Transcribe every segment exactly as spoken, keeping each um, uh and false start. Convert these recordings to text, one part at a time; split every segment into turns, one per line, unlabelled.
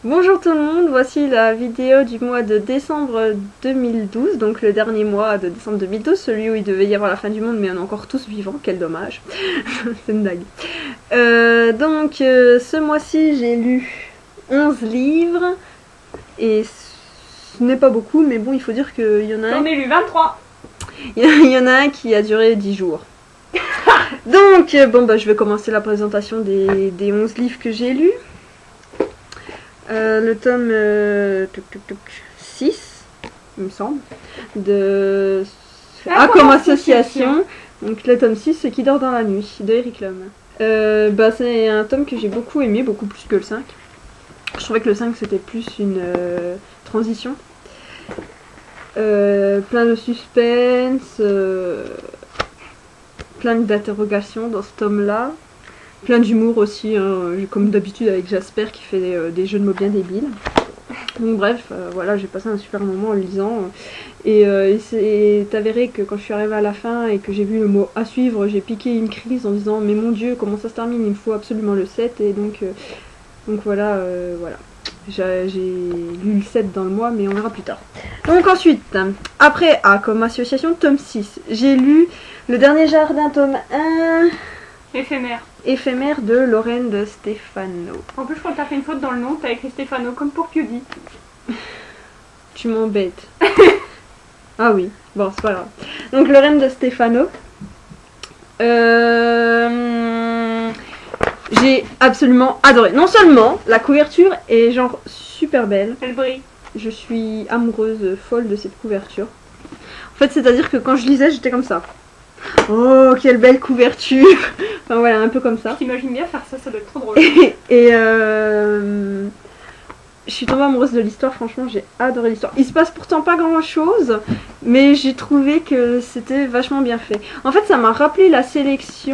Bonjour tout le monde, voici la vidéo du mois de décembre deux mille douze, donc le dernier mois de décembre deux mille douze, celui où il devait y avoir la fin du monde mais on est encore tous vivants, quel dommage, c'est une blague. Euh, donc euh, ce mois-ci j'ai lu onze livres, et ce n'est pas beaucoup, mais bon il faut dire qu'il y en a un...
J'en ai lu vingt-trois.
Il y en a un qui a duré dix jours. Donc bon bah je vais commencer la présentation des, des onze livres que j'ai lus. Euh, le tome euh, tuc, tuc, tuc, six, il me semble, de A comme association. Donc le tome six, Ce qui dort dans la nuit, de Eric Lum. Euh, bah, c'est un tome que j'ai beaucoup aimé, beaucoup plus que le cinq. Je trouvais que le cinq c'était plus une euh, transition. Euh, plein de suspense, euh, plein d'interrogations dans ce tome-là. Plein d'humour aussi, hein, comme d'habitude avec Jasper qui fait des, euh, des jeux de mots bien débiles. Donc bref, euh, voilà, j'ai passé un super moment en le lisant. Et euh, il s'est avéré que quand je suis arrivée à la fin et que j'ai vu le mot à suivre, j'ai piqué une crise en disant mais mon dieu, comment ça se termine, il me faut absolument le sept. Et donc, euh, donc voilà, euh, voilà. J'ai lu le sept dans le mois, mais on verra plus tard. Donc ensuite, après A comme association, tome six, j'ai lu Le Dernier Jardin, tome un...
Éphémère.
Éphémère de Lorraine de Stefano.
En plus, je crois que t'as fait une faute dans le nom, t'as écrit Stefano comme pour Kyugi.
Tu m'embêtes. Ah oui, bon, c'est pas grave. Donc, Lorraine de Stefano. Euh... J'ai absolument adoré. Non seulement la couverture est genre super belle.
Elle brille.
Je suis amoureuse, folle de cette couverture. En fait, c'est-à-dire que quand je lisais, j'étais comme ça. Oh, quelle belle couverture. Enfin voilà, un peu comme ça.
T'imagines bien faire ça, ça doit être trop drôle.
Et, et euh, je suis tombée amoureuse de l'histoire, franchement j'ai adoré l'histoire. Il se passe pourtant pas grand chose, mais j'ai trouvé que c'était vachement bien fait. En fait ça m'a rappelé la sélection,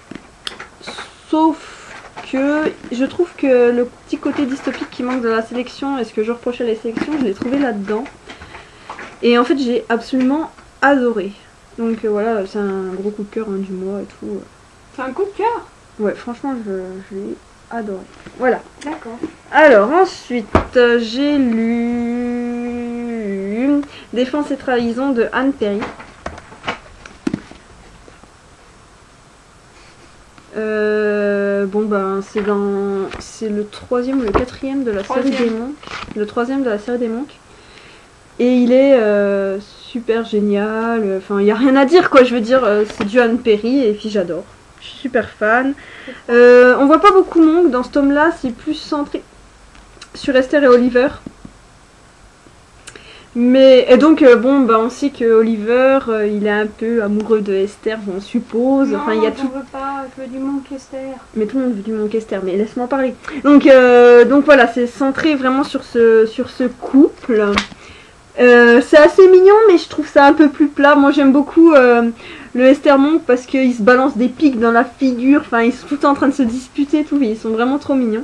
sauf que je trouve que le petit côté dystopique qui manque de la sélection et ce que je reprochais à la sélection, je l'ai trouvé là-dedans. Et en fait j'ai absolument adoré. Donc euh, voilà, c'est un gros coup de cœur hein, du mois et tout.
C'est un coup de cœur.
Ouais, franchement, je, je l'ai adoré. Voilà.
D'accord.
Alors, ensuite, euh, j'ai lu Défense et trahison de Anne Perry. Euh, bon, ben, c'est dans... c'est le troisième ou le quatrième de la
Troisième.
série des Monks. Le troisième de la série des Monks. Et il est euh, super génial. Enfin, il n'y a rien à dire, quoi. Je veux dire, euh, c'est du Anne Perry et puis j'adore. Je suis super fan. Euh, on voit pas beaucoup Monk dans ce tome-là, c'est plus centré sur Esther et Oliver. Mais et donc euh, bon, bah on sait que Oliver, euh, il est un peu amoureux de Esther, on suppose.
Non,
Enfin, il y a
j'en
tout.
veux pas, je veux du Monk Esther.
Mais tout le monde veut du Monk Esther, mais laisse-moi parler. Donc euh, donc voilà, c'est centré vraiment sur ce sur ce couple. Euh, c'est assez mignon, mais je trouve ça un peu plus plat. Moi, j'aime beaucoup euh, le Esther Monk parce qu'ils se balancent des pics dans la figure. Enfin, ils sont tout le temps en train de se disputer, tout. Ils sont vraiment trop mignons.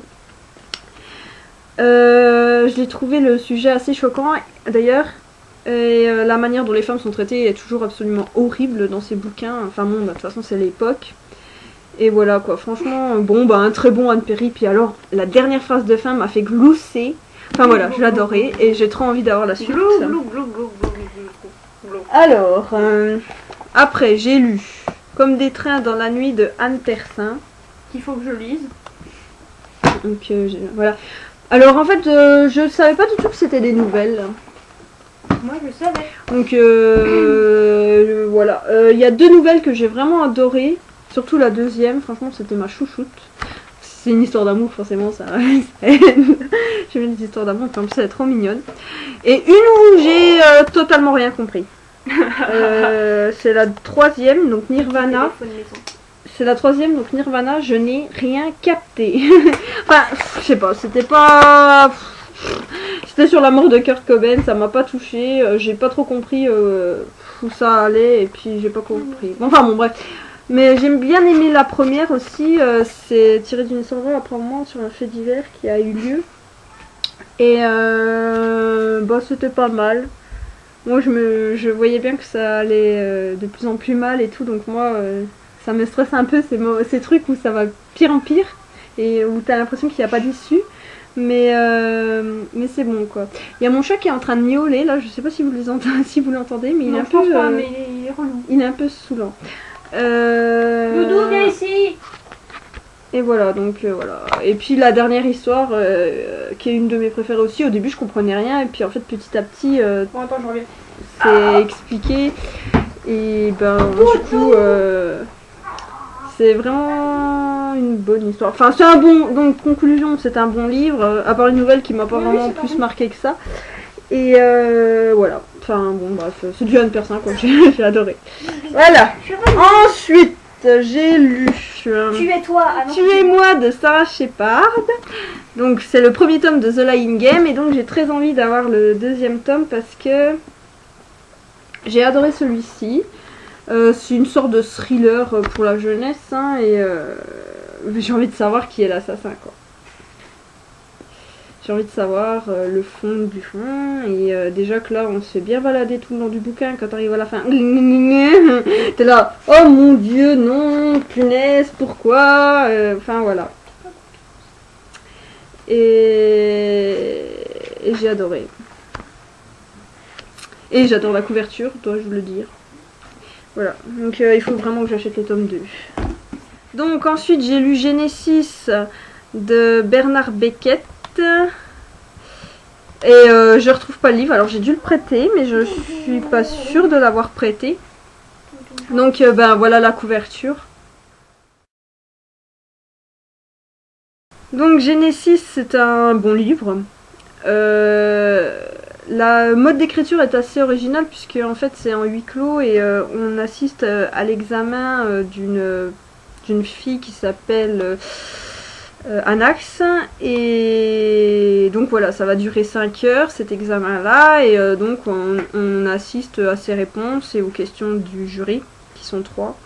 Euh, je l'ai trouvé le sujet assez choquant, d'ailleurs. Et euh, la manière dont les femmes sont traitées est toujours absolument horrible dans ces bouquins. Enfin bon, bah, de toute façon, c'est l'époque. Et voilà, quoi. Franchement, bon, bah, un très bon Anne Perry. Puis alors, la dernière phrase de fin m'a fait glousser. Enfin voilà, je l'adorais et j'ai trop envie d'avoir la suite.
Glou, glou, glou, glou, glou, glou, glou.
Alors, euh, après j'ai lu Comme des trains dans la nuit de Anne Tersin.
Qu'il faut que je lise.
Donc euh, voilà. Alors en fait, euh, je savais pas du tout que c'était des nouvelles.
Moi je savais.
Donc euh, voilà. Il euh, y a deux nouvelles que j'ai vraiment adorées. Surtout la deuxième, franchement c'était ma chouchoute. C'est une histoire d'amour, forcément, ça. J'aime les histoires d'amour, en plus elle est trop mignonne. Et une où j'ai euh, totalement rien compris. Euh, c'est la troisième, donc Nirvana. C'est la troisième, donc Nirvana, je n'ai rien capté. Enfin, je sais pas, c'était pas... C'était sur la mort de Kurt Cobain, ça m'a pas touché. Euh, j'ai pas trop compris euh, où ça allait, et puis j'ai pas compris. Enfin bon, bref. Mais j'ai bien aimé la première aussi, euh, c'est tiré d'une histoire vraie apparemment sur un fait divers qui a eu lieu. Et euh, bah c'était pas mal. Moi je me je voyais bien que ça allait euh, de plus en plus mal et tout, donc moi euh, ça me stresse un peu ces, ces trucs où ça va pire en pire et où t'as l'impression qu'il n'y a pas d'issue. Mais, euh, mais c'est bon quoi. Il y a mon chat qui est en train de miauler là, je sais pas si vous les entendez, si vous l'entendez, mais il
Non,
est un
je pense
peu.
pas,
euh,
mais il est relou.
Il est un peu saoulant. Euh...
Doudou, viens ici.
Et voilà, donc euh, voilà. Et puis la dernière histoire, euh, qui est une de mes préférées aussi, au début je comprenais rien, et puis en fait petit à petit, euh,
Bon, attends, je reviens.
c'est expliqué. Et ben du coup, euh, c'est vraiment une bonne histoire. Enfin c'est un bon, donc conclusion, c'est un bon livre, euh, à part une nouvelle qui m'a pas
Oui, oui,
vraiment
c'est pas
plus
bon.
marqué que ça. Et euh, voilà, enfin bon bref, c'est du Anne Persin quoi, j'ai j'ai adoré. Voilà, ensuite j'ai lu euh,
Tuez-toi. Ah non,
Tuez-moi de Sarah Shepard. Donc c'est le premier tome de The Lying Game, et donc j'ai très envie d'avoir le deuxième tome parce que j'ai adoré celui-ci. Euh, c'est une sorte de thriller pour la jeunesse, hein, et euh, j'ai envie de savoir qui est l'assassin quoi. J'ai envie de savoir euh, le fond du fond, et euh, déjà que là on se fait bien balader tout le long du bouquin. Quand t'arrives à la fin, t'es là, oh mon dieu, non, punaise, pourquoi, euh, enfin voilà. Et, et j'ai adoré. Et j'adore la couverture, dois-je vous le dire. Voilà, donc euh, il faut vraiment que j'achète le tome deux. Donc ensuite j'ai lu Genesis de Bernard Beckett. Et euh, je retrouve pas le livre, alors j'ai dû le prêter, mais je suis pas sûre de l'avoir prêté. Donc euh, ben voilà la couverture. Donc Genesis c'est un bon livre. Euh, la mode d'écriture est assez originale puisque en fait c'est en huis clos, et euh, on assiste à l'examen euh, d'une d'une fille qui s'appelle euh, Euh, Anax, et donc voilà, ça va durer cinq heures cet examen là, et euh, donc on, on assiste à ses réponses et aux questions du jury qui sont trois.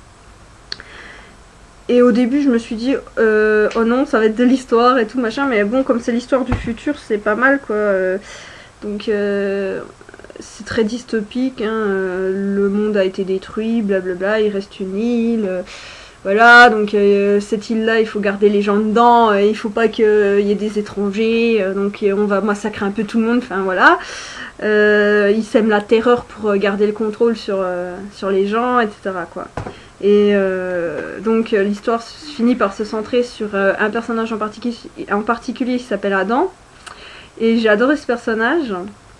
Et au début je me suis dit euh, oh non, ça va être de l'histoire et tout machin, mais bon, comme c'est l'histoire du futur, c'est pas mal quoi. Euh, donc euh, c'est très dystopique, hein, euh, le monde a été détruit, blablabla, il reste une île. Euh, Voilà, donc euh, cette île-là, il faut garder les gens dedans, euh, il faut pas qu'il euh, y ait des étrangers, euh, donc euh, on va massacrer un peu tout le monde, enfin voilà. Euh, ils sèment la terreur pour garder le contrôle sur, euh, sur les gens, et cetera quoi. Et euh, donc euh, l'histoire finit par se centrer sur euh, un personnage en, particu en particulier qui s'appelle Adam. Et j'ai adoré ce personnage.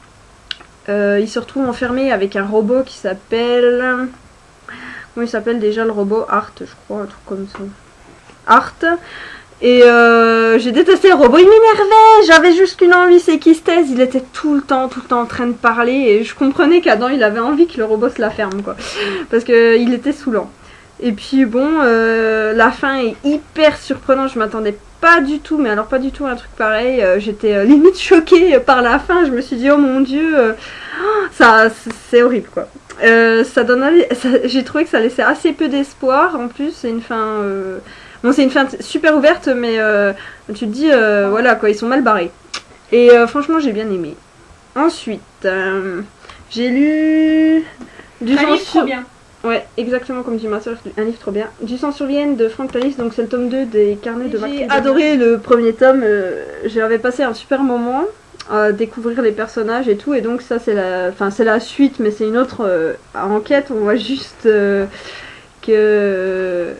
Euh, il se retrouve enfermé avec un robot qui s'appelle... Comment il s'appelle déjà le robot? Art, je crois, un truc comme ça. Art. Et euh, j'ai détesté le robot, il m'énervait, j'avais juste qu'une envie, c'est qu'il se taise, il était tout le temps, tout le temps en train de parler, et je comprenais qu'Adam il avait envie que le robot se la ferme quoi, parce qu'il était saoulant. Et puis bon, euh, la fin est hyper surprenante, je m'attendais pas du tout, mais alors pas du tout à un truc pareil, euh, j'étais euh, limite choquée par la fin, je me suis dit oh mon dieu, euh, ça c'est horrible quoi. Euh, ça donne, j'ai trouvé que ça laissait assez peu d'espoir, en plus c'est une fin... Euh, Bon, c'est une fin super ouverte, mais euh, tu te dis, euh, voilà quoi, ils sont mal barrés. Et euh, franchement, j'ai bien aimé. Ensuite, euh, j'ai lu du
un
sang
livre
sur...
trop bien.
Ouais, exactement comme dit ma soeur, un livre trop bien. Du sang sur Vienne de Frank Tallis, donc c'est le tome deux des carnets de Macron. J'ai adoré le premier tome, euh, j'avais passé un super moment à découvrir les personnages et tout, et donc ça c'est la, enfin c'est la suite, mais c'est une autre euh, enquête. On voit juste euh, que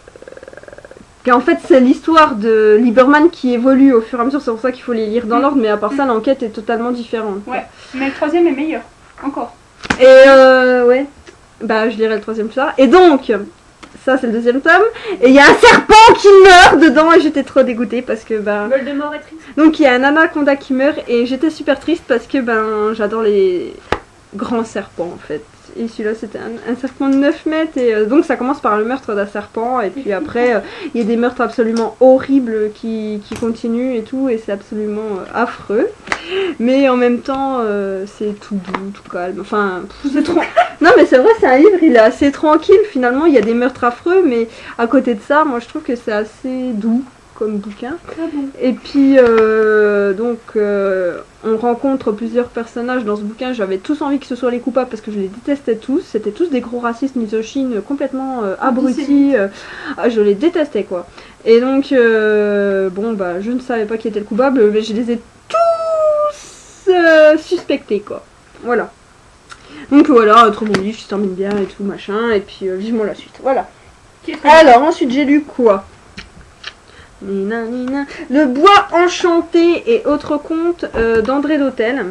qu'en fait c'est l'histoire de Lieberman qui évolue au fur et à mesure, c'est pour ça qu'il faut les lire dans
mmh.
l'ordre, mais à part ça l'enquête est totalement différente.
Ouais, mais le troisième est meilleur, encore.
Et euh, ouais, bah je lirai le troisième plus tard. Et donc, ça c'est le deuxième tome, et il y a un serpent qui meurt dedans, et j'étais trop dégoûtée parce que bah...
Voldemort est triste.
Donc il y a un anaconda qui meurt, et j'étais super triste parce que ben j'adore les grands serpents en fait. Et celui-là c'était un, un serpent de neuf mètres, et euh, donc ça commence par le meurtre d'un serpent, et puis après euh, il y a des meurtres absolument horribles qui, qui continuent et tout, et c'est absolument euh, affreux. Mais en même temps euh, c'est tout doux, tout calme, enfin c'est trop... Non mais c'est vrai, c'est un livre, il est assez tranquille finalement, il y a des meurtres affreux, mais à côté de ça, moi je trouve que c'est assez doux comme bouquin.
Ah bon.
Et puis euh, donc euh, on rencontre plusieurs personnages dans ce bouquin. J'avais tous envie que ce soit les coupables parce que je les détestais tous. C'était tous des gros racistes misogynes complètement euh, abrutis. Euh, je les détestais quoi. Et donc, euh, bon, bah, je ne savais pas qui était le coupable, mais je les ai tous euh, suspectés, quoi. Voilà. Donc voilà, trop bon livre, je termine bien et tout, machin, et puis euh, vivement la suite. Voilà. Alors, ensuite, j'ai lu quoi? Nina, nina. Le bois enchanté et autres contes euh, d'André Dautel.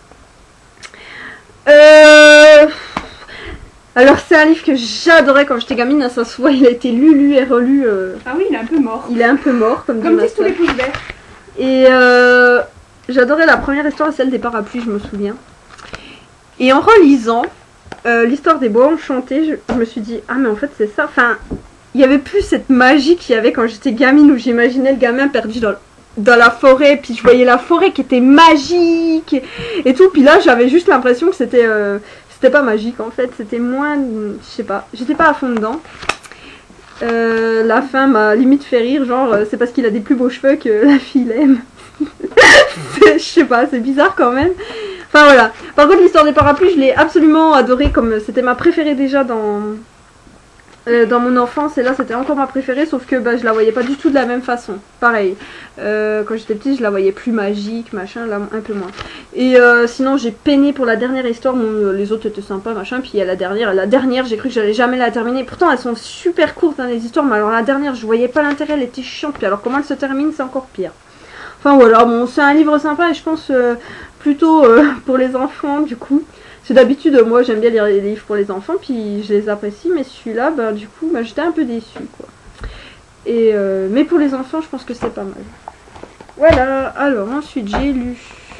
Euh... Alors, c'est un livre que j'adorais quand j'étais gamine, ça se voit, il a été lu, lu et relu. Euh...
Ah oui, il est un peu mort.
Il est un peu mort, comme,
comme disent tous les pouces verts.
Et euh, j'adorais la première histoire, celle des parapluies, je me souviens. Et en relisant euh, l'histoire des bois enchantés, je, je me suis dit, ah mais en fait c'est ça, enfin... Il n'y avait plus cette magie qu'il y avait quand j'étais gamine où j'imaginais le gamin perdu dans, dans la forêt. Puis je voyais la forêt qui était magique et, et tout. Puis là, j'avais juste l'impression que c'était euh, c'était pas magique en fait. C'était moins... Je sais pas. J'étais pas à fond dedans. Euh, la fin m'a limite fait rire. Genre, c'est parce qu'il a des plus beaux cheveux que la fille l'aime. Je sais pas, c'est bizarre quand même. Enfin voilà. Par contre, l'histoire des parapluies, je l'ai absolument adorée. Comme c'était ma préférée déjà dans... Euh, dans mon enfance, et là c'était encore ma préférée, sauf que bah, je la voyais pas du tout de la même façon. Pareil, euh, quand j'étais petite, je la voyais plus magique, machin, là un peu moins. Et euh, sinon, j'ai peiné pour la dernière histoire, bon, les autres étaient sympas, machin, puis il y a la dernière. La dernière, j'ai cru que j'allais jamais la terminer. Pourtant, elles sont super courtes dans les histoires, mais alors la dernière, je voyais pas l'intérêt, elle était chiante, puis alors comment elle se termine, c'est encore pire. Enfin voilà, bon, c'est un livre sympa et je pense euh, plutôt euh, pour les enfants, du coup. C'est d'habitude, moi j'aime bien lire les livres pour les enfants, puis je les apprécie, mais celui-là, bah, du coup, bah, j'étais un peu déçue, quoi. Et, euh, mais pour les enfants, je pense que c'est pas mal. Voilà, alors ensuite j'ai lu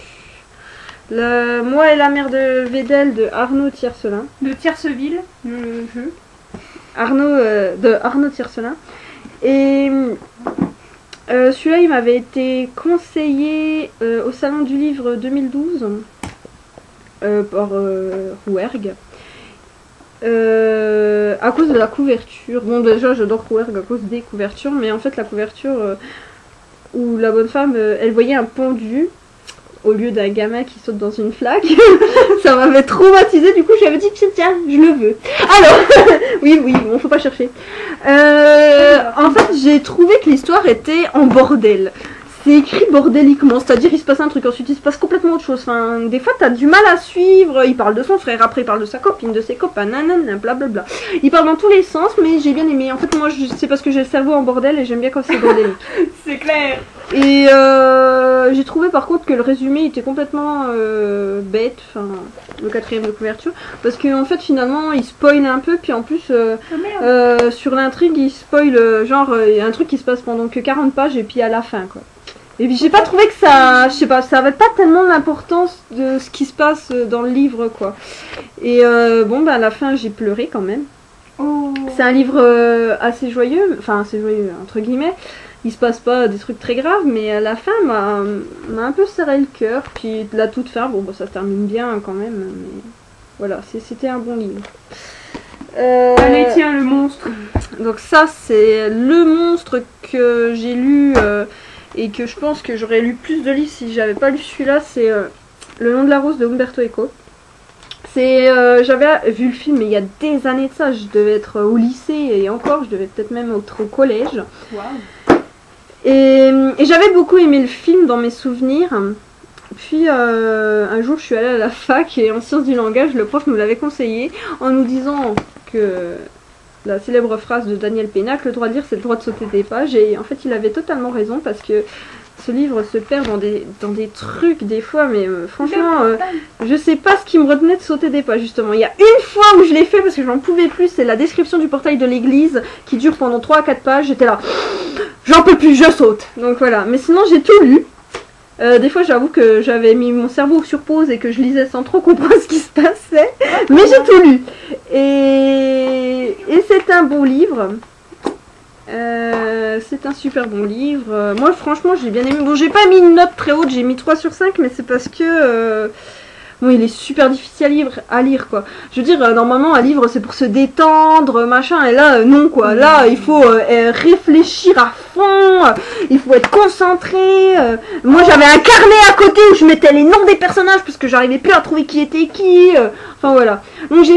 le Moi et la mère de Védel de Arnaud Tiercelin.
De Tierceville, le jeu.
Arnaud, euh, de Arnaud Tiercelin. Et euh, celui-là, il m'avait été conseillé euh, au Salon du Livre deux mille douze. Euh, par euh, Rouergue euh, à cause de la couverture. Bon, déjà j'adore Rouergue à cause des couvertures, mais en fait la couverture euh, où la bonne femme euh, elle voyait un pendu au lieu d'un gamin qui saute dans une flaque. Ça m'avait traumatisé, du coup j'avais dit tiens je le veux. Alors oui oui bon faut pas chercher. Euh, en fait j'ai trouvé que l'histoire était en bordel. C'est écrit bordéliquement, c'est-à-dire il se passe un truc, ensuite il se passe complètement autre chose. Enfin, des fois t'as du mal à suivre, il parle de son frère, après il parle de sa copine, de ses copains, nanana, blablabla. Il parle dans tous les sens, mais j'ai bien aimé. En fait moi c'est parce que j'ai le cerveau en bordel et j'aime bien quand c'est bordélique.
C'est clair.
Et euh, j'ai trouvé par contre que le résumé était complètement euh, bête, enfin le quatrième de couverture, parce qu'en en fait finalement il spoil un peu, puis en plus euh, oh, euh, sur l'intrigue il spoil euh, genre il y a un truc qui se passe pendant que quarante pages et puis à la fin quoi. Et puis j'ai pas trouvé que ça, je sais pas, ça avait pas tellement l'importance de ce qui se passe dans le livre quoi. Et euh, bon bah à la fin j'ai pleuré quand même.
Oh. C'est
un livre euh, assez joyeux, enfin assez joyeux entre guillemets. Il se passe pas des trucs très graves, mais à la fin m'a m'a un peu serré le cœur. Puis la toute fin, bon bah, ça se termine bien quand même, mais voilà, c'était un bon livre.
Euh... Allez tiens le monstre.
Donc ça c'est le monstre que j'ai lu. Euh, Et que je pense que j'aurais lu plus de livres si j'avais pas lu celui-là, c'est euh, Le nom de la rose de Umberto Eco. C'est, euh, j'avais vu le film mais il y a des années de ça, je devais être au lycée et encore, je devais peut-être même être au collège.
Wow.
Et, et j'avais beaucoup aimé le film dans mes souvenirs. Puis euh, un jour je suis allée à la fac et en sciences du langage, le prof nous l'avait conseillé en nous disant que... La célèbre phrase de Daniel Pénac, le droit de lire c'est le droit de sauter des pages, et en fait il avait totalement raison parce que ce livre se perd dans des, dans des trucs des fois, mais euh, franchement euh, je sais pas ce qui me retenait de sauter des pages justement. Il y a une fois où je l'ai fait parce que j'en pouvais plus, c'est la description du portail de l'église qui dure pendant trois à quatre pages, j'étais là, j'en peux plus, je saute. Donc voilà, mais sinon j'ai tout lu. Euh, des fois j'avoue que j'avais mis mon cerveau sur pause et que je lisais sans trop comprendre ce qui se passait, mais j'ai tout lu. Et, et c'est un bon livre. Euh, c'est un super bon livre. Moi franchement j'ai bien aimé. Bon j'ai pas mis une note très haute, j'ai mis trois sur cinq, mais c'est parce que... Euh, bon il est super difficile à lire, à lire quoi. Je veux dire euh, normalement un livre c'est pour se détendre, machin, et là euh, non quoi. Là il faut euh, réfléchir à fond, euh, il faut être concentré. Euh. Moi j'avais un carnet à côté où je mettais les noms des personnages parce que j'arrivais plus à trouver qui était qui. Euh. Enfin voilà. Donc j'ai fait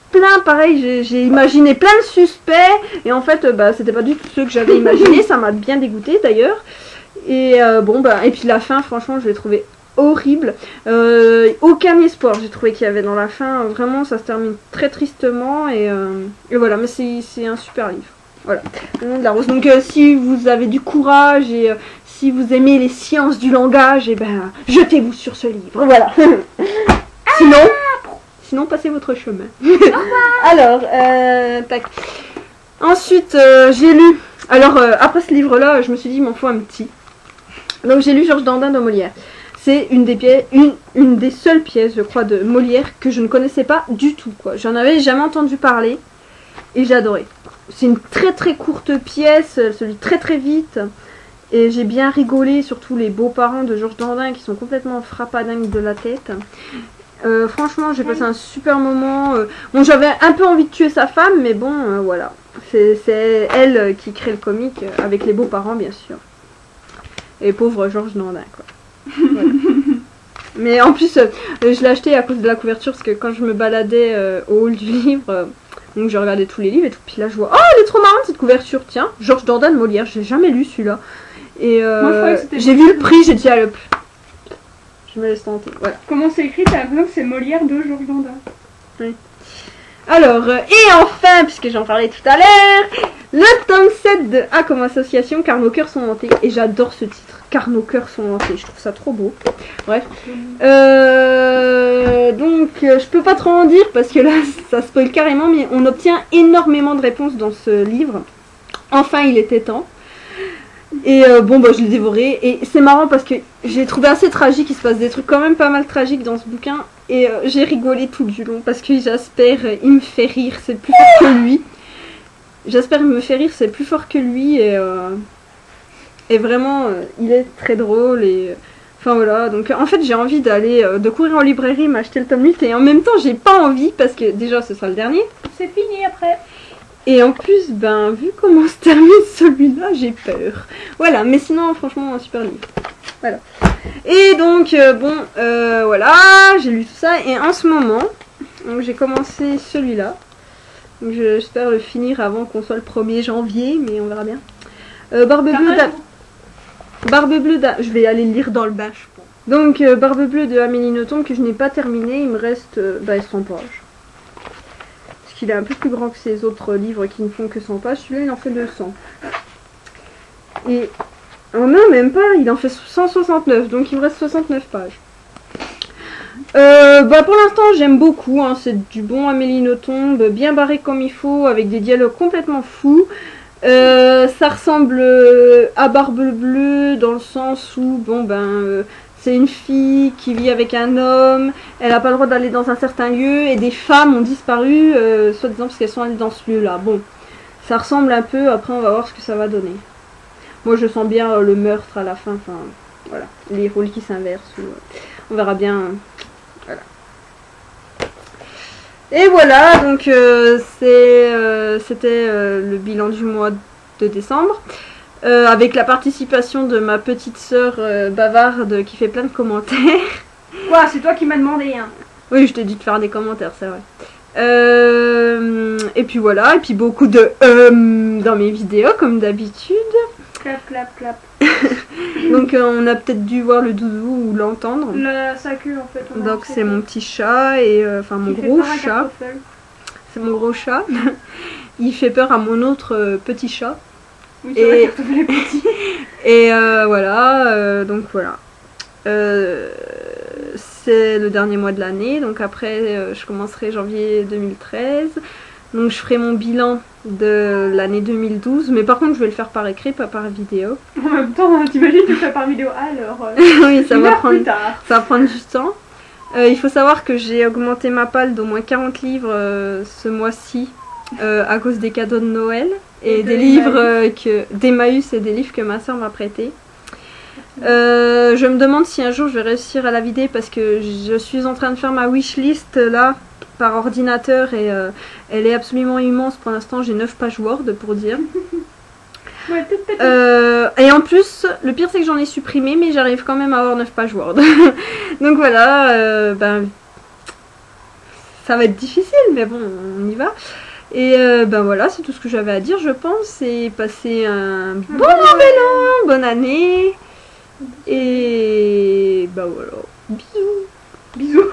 plein, pareil, j'ai imaginé plein de suspects, et en fait, bah, c'était pas du tout ceux que j'avais imaginé, ça m'a bien dégoûté d'ailleurs. Et euh, bon, bah, et puis la fin, franchement, je l'ai trouvé horrible. Euh, aucun espoir, j'ai trouvé qu'il y avait dans la fin, vraiment, ça se termine très tristement, et, euh, et voilà, mais c'est un super livre. Voilà, le nom de la rose. Donc, euh, si vous avez du courage et euh, si vous aimez les sciences du langage, et ben, jetez-vous sur ce livre, voilà. Sinon, sinon, passez votre chemin. Alors, euh, tac. Ensuite, euh, j'ai lu. Alors, euh, après ce livre-là, je me suis dit, il m'en faut un petit. Donc, j'ai lu Georges Dandin de Molière. C'est une des pièces, une, une des seules pièces, je crois, de Molière que je ne connaissais pas du tout, quoi. J'en avais jamais entendu parler et j'ai adoré. C'est une très très courte pièce, elle se lit très très vite. Et j'ai bien rigolé, surtout les beaux-parents de Georges Dandin qui sont complètement frappadingues de la tête. Euh, franchement, j'ai passé un super moment. Euh, bon, j'avais un peu envie de tuer sa femme, mais bon, euh, voilà. C'est elle qui crée le comique, euh, avec les beaux-parents, bien sûr. Et pauvre Georges Dandin, quoi. Voilà. Mais en plus, euh, je l'ai acheté à cause de la couverture, parce que quand je me baladais euh, au hall du livre, euh, donc je regardais tous les livres et tout, puis là je vois, oh, elle est trop marrante cette couverture, tiens, Georges Dandin de Molière, j'ai jamais lu celui-là. Et euh, j'ai vu le prix, j'ai dit, allez, je me laisse tenter, voilà.
Comment c'est écrit? T'as l'impression que c'est Molière de Georges Dandin.
Oui. Alors, euh, et enfin, puisque j'en parlais tout à l'heure, le tome sept de A comme association, car nos cœurs sont hantés. Et j'adore ce titre, car nos cœurs sont hantés. Je trouve ça trop beau. Bref. Euh, donc, euh, je peux pas trop en dire, parce que là, ça spoil carrément, mais on obtient énormément de réponses dans ce livre. Enfin, il était temps. Et euh, bon, bah je l'ai dévoré. Et c'est marrant parce que j'ai trouvé assez tragique. Il se passe des trucs quand même pas mal tragiques dans ce bouquin. Et euh, j'ai rigolé tout du long parce que Jasper, euh, il me fait rire. C'est plus fort que lui. Jasper, il me fait rire. C'est plus fort que lui. Et, euh, et vraiment, euh, il est très drôle. Et enfin voilà. Donc en fait, j'ai envie d'aller, euh, de courir en librairie, m'acheter le tome huit. Et en même temps, j'ai pas envie parce que déjà, ce sera le dernier.
C'est fini après.
Et en plus, ben, vu comment se termine celui-là, j'ai peur. Voilà, mais sinon, franchement, un super livre. Voilà. Et donc, euh, bon, euh, voilà, j'ai lu tout ça. Et en ce moment, j'ai commencé celui-là. J'espère le finir avant qu'on soit le premier janvier, mais on verra bien. Euh, Barbe Bleue de... Barbe Bleue de... Je vais aller le lire dans le bain, je pense. Donc, euh, Barbe Bleue de Amélie Nothomb, que je n'ai pas terminé. Il me reste euh, bah, cent pages. Il est un peu plus grand que ces autres livres qui ne font que cent pages. Celui-là, il en fait deux cents. Et... Oh non, même pas. Il en fait cent soixante-neuf. Donc, il me reste soixante-neuf pages. Euh, bah, pour l'instant, j'aime beaucoup. Hein, c'est du bon Amélie Nothomb. Bien barré comme il faut. Avec des dialogues complètement fous. Euh, ça ressemble à Barbe Bleue dans le sens où, bon, ben... Euh, c'est une fille qui vit avec un homme, elle n'a pas le droit d'aller dans un certain lieu, et des femmes ont disparu, euh, soi-disant parce qu'elles sont allées dans ce lieu-là. Bon, ça ressemble un peu, après on va voir ce que ça va donner. Moi je sens bien euh, le meurtre à la fin, enfin, voilà, les rôles qui s'inversent, euh, on verra bien, euh, voilà. Et voilà, donc euh, c'était euh, euh, le bilan du mois de décembre. Euh, avec la participation de ma petite sœur euh, bavarde qui fait plein de commentaires.
Quoi, c'est toi qui m'as demandé, hein?
Oui, je t'ai dit de faire des commentaires, c'est vrai. Euh, et puis voilà, et puis beaucoup de euh, dans mes vidéos, comme d'habitude.
Clap, clap, clap.
Donc euh, on a peut-être dû voir le doudou ou l'entendre.
Sa queue, en fait.
Donc c'est mon petit chat, et euh, enfin mon gros chat. C'est mon gros chat. Il fait peur à mon autre euh, petit chat.
Oui, c'est vrai que les petits.
Et euh, voilà, euh, donc voilà. Euh, c'est le dernier mois de l'année, donc après euh, je commencerai janvier deux mille treize. Donc je ferai mon bilan de l'année deux mille douze, mais par contre je vais le faire par écrit, pas par vidéo.
En même temps, t'imagines tu le fais par vidéo, alors euh,
oui, ça va, prendre, ça va prendre du temps. Euh, il faut savoir que j'ai augmenté ma palle d'au moins quarante livres euh, ce mois-ci. Euh, à cause des cadeaux de Noël et, et des de livres euh, que d'Emmaüs et des livres que ma soeur m'a prêté. Euh, je me demande si un jour je vais réussir à la vider parce que je suis en train de faire ma wishlist là par ordinateur et euh, elle est absolument immense. Pour l'instant j'ai neuf pages Word pour dire.
Ouais,
euh, et en plus le pire c'est que j'en ai supprimé mais j'arrive quand même à avoir neuf pages Word. Donc voilà, euh, ben ça va être difficile, mais bon, on y va. Et euh, ben voilà, c'est tout ce que j'avais à dire, je pense. Et passer un bon nouvel an, bonne année. Et ben voilà, bisous.
Bisous.